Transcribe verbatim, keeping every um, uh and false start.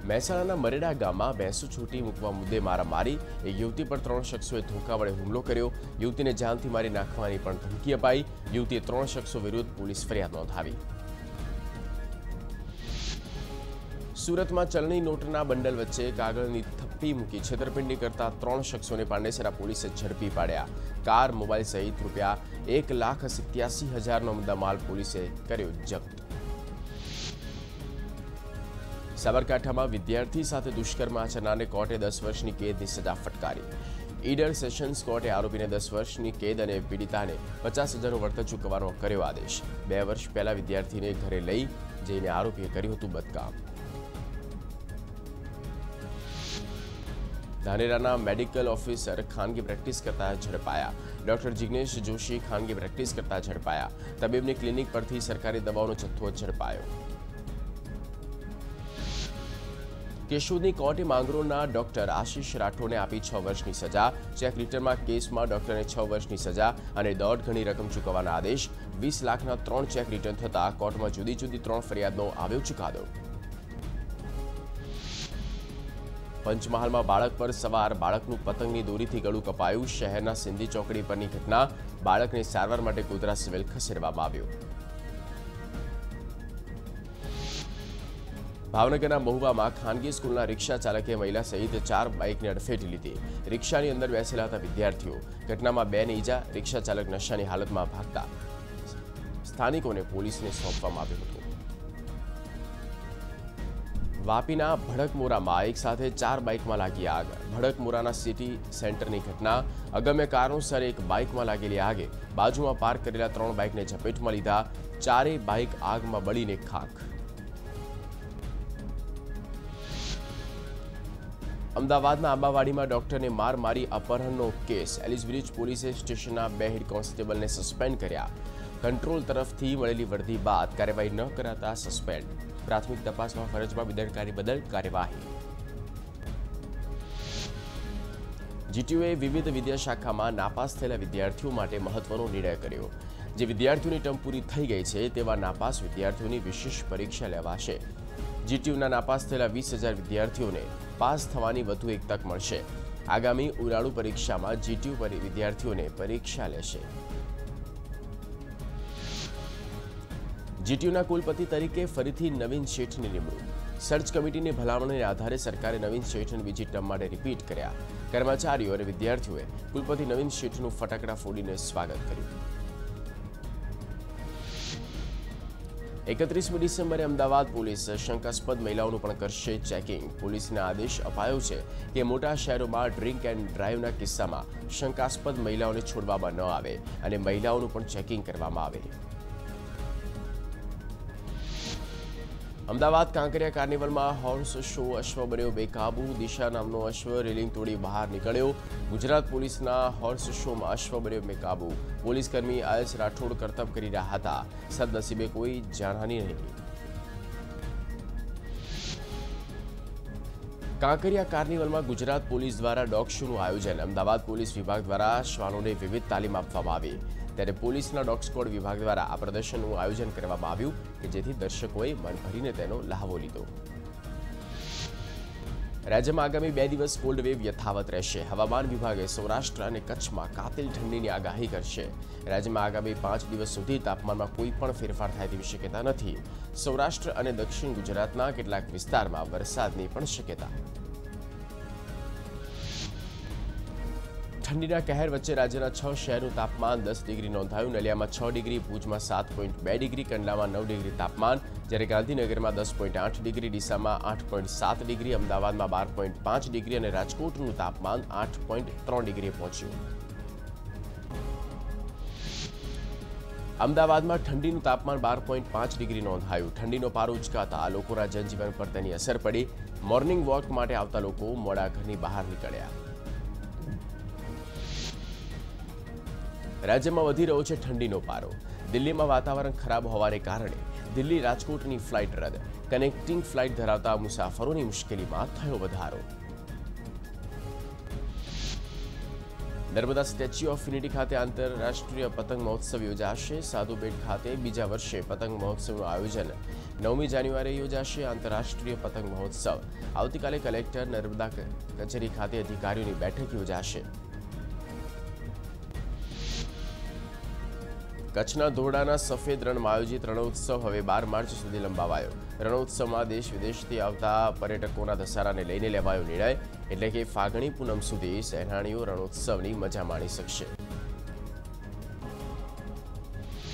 મહેસાણાના મરેડા ગામમાં ભેંસો છૂટી મૂકવા મુદ્દે મારામારી, એક યુવતી પર ત્રણ શખ્સોએ ધોકા વડે હુમલો કર્યો। યુવતીને જાનથી મારી નાખવાની પણ ધમકી અપાઈ। યુવતીએ ત્રણ શખ્સો વિરુદ્ધ પોલીસ ફરિયાદ નોંધાવી। સુરતમાં ચલણી નોટના બંડલ વચ્ચે કાગળની થપ્પી મૂકી છેતરપિંડી કરતા ત્રણ શખ્સોને પાંડેસરા પોલીસે ઝડપી પાડ્યા। કાર, મોબાઈલ સહિત રૂપિયા એક લાખ સિત્યાસી હજારનો મુદ્દામાલ પોલીસે કર્યો જપ્ત। સાબરકાંઠામાં વિદ્યાર્થી સાથે દુષ્કર્મ આચરનારને કોર્ટે દસ વર્ષની કેદની સજા ફટકારી। ઈડર સેશન્સ કોર્ટે આરોપીને દસ વર્ષની કેદ અને પીડિતાને પચાસ હજારનું વળતર ચૂકવવાનો કર્યો આદેશ। બે વર્ષ પહેલા વિદ્યાર્થીને ઘરે લઈ જઈને આરોપીએ કર્યું હતું બદકામ। ધાનેરાના મેડિકલ ઓફિસર ખાનગી પ્રેક્ટિસ કરતા ઝડપાયા। ડોક્ટર જિગ્નેશ જોશી ખાનગી પ્રેક્ટિસ કરતા ઝડપાયા। તબીબની ક્લિનિક પરથી સરકારી દવાઓનો જથ્થો ઝડપાયો। કેશોદની કોર્ટે માંગરોળના ડોક્ટર આશીષ રાઠોડને આપી છ વર્ષની સજા। ચેક રિટર્નમાં કેસમાં ડોક્ટરને છ વર્ષની સજા અને દોઢ ગણી રકમ ચૂકવવાના આદેશ। વીસ લાખના ત્રણ ચેક રિટર્ન થતા કોર્ટમાં જુદી જુદી ત્રણ ફરિયાદનો આવ્યો ચુકાદો। પંચમહાલમાં બાળક પર સવાર બાળકનું પતંગની દોરીથી ગળું કપાયું। શહેરના સિંધી ચોકડી પરની ઘટના। બાળકને સારવાર માટે ગોધરા સિવિલ ખસેડવામાં આવ્યો। ભાવનગરના મહુવામાં ખાનગી સ્કૂલના રિક્ષા ચાલકે મહિલા સહિત ચાર બાઇકને અડફેટે લીધી। રિક્ષાની અંદર બેસેલા હતા વિદ્યાર્થીઓ। ઘટનામાં બેને ઈજા। રિક્ષા ચાલક નશાની હાલતમાં ભાગતા સ્થાનિકોને પોલીસને સોંપવામાં આવ્યું હતું। વાપીના ભડકમોરામાં એક સાથે ચાર બાઇકમાં લાગી આગ। ભડકમોરાના સિટી સેન્ટરની ઘટના। અગમ્ય કારણોસર એક બાઇકમાં લાગેલી આગે બાજુમાં પાર્ક કરેલા ત્રણ બાઇકને ઝપેટમાં લીધા। ચારેય બાઇક આગમાં બળીને ખાખ। અમદાવાદના આંબાવાડીમાં ડોક્ટરને માર મારી અપહરણનો કેસ। એલિસબ્રિજ પોલીસે સ્ટેશનના બે હેડ કોન્સ્ટેબલને સસ્પેન્ડ કર્યા। કંટ્રોલ તરફથી મળેલી વર્દી બાદ કાર્યવાહી ન કરાતા સસ્પેન્ડ। પ્રાથમિક તપાસમાં ફરજમાં બેદરકારી બદલ કાર્યવાહી। જીટીયુએ વિવિધ વિદ્યાશાખામાં નાપાસ થયેલા વિદ્યાર્થીઓ માટે મહત્વનો નિર્ણય કર્યો। જે વિદ્યાર્થીઓની ટર્મ પૂરી થઈ ગઈ છે તેવા નાપાસ વિદ્યાર્થીઓની વિશેષ પરીક્ષા લેવાશે। જીટીયુના નાપાસ થયેલા વીસ હજાર વિદ્યાર્થીઓને પાસ થવાની વધુ એક તક મળશે। આગામી ઉનાળુ પરીક્ષામાં જીટીયુ વિદ્યાર્થીઓને પરીક્ષા લેશે। જીટીયુના કુલપતિ તરીકે ફરીથી નવીન શેઠની નિમણૂક। સર્ચ કમિટીની ભલામણને આધારે સરકારે નવીન શેઠને બીજી ટર્મ માટે રિપીટ કર્યા। કર્મચારીઓ અને વિદ્યાર્થીઓએ કુલપતિ નવીન શેઠનું ફટાકડા ફોડીને સ્વાગત કર્યું। એકત્રીસમી ડિસેમ્બરે અમદાવાદ પોલીસ શંકાસ્પદ મહિલાઓનું પણ કરશે ચેકિંગ। પોલીસને આદેશ અપાયો છે કે મોટા શહેરોમાં ડ્રિંક એન્ડ ડ્રાઈવના કિસ્સામાં શંકાસ્પદ મહિલાઓને છોડવામાં ન આવે અને મહિલાઓનું પણ ચેકિંગ કરવામાં આવે। અમદાવાદ કાંકરિયા કાર્નિવલમાં હોર્સ શો અશ્વ બન્યો બેકાબુ। દિશા નામનો અશ્વ રેલિંગ તોડી બહાર નીકળ્યો। ગુજરાત પોલીસના હોર્સ શોમાં અશ્વ બન્યો બેકાબુ। પોલીસકર્મી આયસ રાઠોડ કરતબ કરી રહ્યા હતા। સદનસીબે કોઈ જાનહાનિ નહીં। કાંકરિયા કાર્નિવલમાં ગુજરાત પોલીસ દ્વારા ડોગ શોનું આયોજન। અમદાવાદ પોલીસ વિભાગ દ્વારા શ્વાનોને વિવિધ તાલીમ આપવામાં આવી। ત્યારે પોલીસના ડોગ સ્ક્વોડ વિભાગ દ્વારા આ પ્રદર્શનનું આયોજન કરવામાં આવ્યું કે જેથી દર્શકોએ મન ભરીને તેનો લહાવો લીધો। રાજ્યમાં આગામી બે દિવસ કોલ્ડ વેવ યથાવત રહેશે। હવામાન વિભાગે સૌરાષ્ટ્ર અને કચ્છમાં કાતિલ ઠંડીની આગાહી કરશે। રાજ્યમાં આગામી પાંચ દિવસ સુધી તાપમાનમાં કોઈ પણ ફેરફાર થાય તેવી શક્યતા નથી। સૌરાષ્ટ્ર અને દક્ષિણ ગુજરાતના કેટલાક વિસ્તારમાં વરસાદની પણ શક્યતા। ठंडीना कहर वच्चे राज्यना छ शहरों तापमान दस डिग्री नोंधायु। नलियामां छ डिग्री, भूजमां सात पॉइंट बे डिग्री, कंडलामां नौ डिग्री तापमान, ज्यारे गांधीनगरमां दस पॉइंट आठ डिग्री, डीसामां आठ पॉइंट सात डिग्री, अमदावादमां बार पॉइंट पांच डिग्री और राजकोटनुं तापमान आठ पॉइंट त्रण डिग्री पहोंच्युं। अमदावादमां ठंडीनुं तापमान बार पॉइंट पांच डिग्री नोंधायु। ठंडीनो पारो उचकाता लोकोना जनजीवन पर तेनी असर पड़ी। मॉर्निंग वॉक माटे आवता लोको मोड़ा घरनी बहार निकळ्या। राज्यमां वधी रह्यो छे ठंडीनो पारो। दिल्हीमां वातावरण खराब होवाने कारणे दिल्ही राजकोटनी फ्लाइट रद्द। कनेक्टिंग फ्लाइट धरावता मुसाफरोनी मुश्केलीमां थयो वधारो। નર્મદા સ્ટેચ્યુ ઓફ યુનિટી ખાતે આંતરરાષ્ટ્રીય પતંગ મહોત્સવ યોજાશે। સાધુબેટ ખાતે બીજા વર્ષે પતંગ મહોત્સવનું આયોજન નવમી જાન્યુઆરીએ યોજાશે। આંતરરાષ્ટ્રીય પતંગ મહોત્સવ આવતીકાલે કલેક્ટર નર્મદા કચેરી ખાતે અધિકારીઓની બેઠક યોજાશે। કચ્છના ધોરડાના સફેદ રણમાં આયોજિત રણોત્સવ હવે બાર માર્ચ સુધી લંબાવાયો। રણોત્સવમાં દેશ વિદેશથી આવતા પર્યટકોના ધસારાને લઈને લેવાયો નિર્ણય, એટલે કે ફાગણી પૂનમ સુધી સહેલાણીઓ રણોત્સવની મજા માણી શકશે।